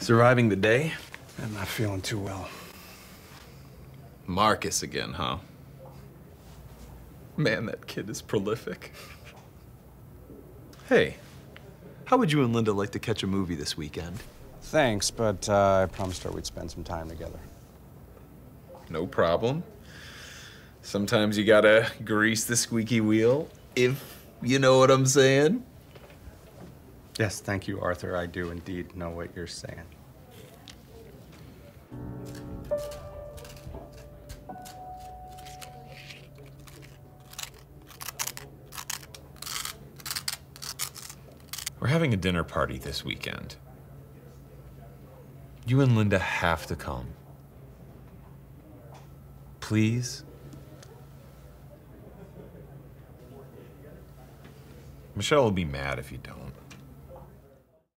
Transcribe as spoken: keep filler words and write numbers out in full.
Surviving the day? I'm not feeling too well. Marcus again, huh? Man, that kid is prolific. Hey, how would you and Linda like to catch a movie this weekend? Thanks, but uh, I promised her we'd spend some time together. No problem. Sometimes you gotta grease the squeaky wheel, if you know what I'm saying. Yes, thank you, Arthur. I do indeed know what you're saying. We're having a dinner party this weekend. You and Linda have to come. Please? Michelle will be mad if you don't.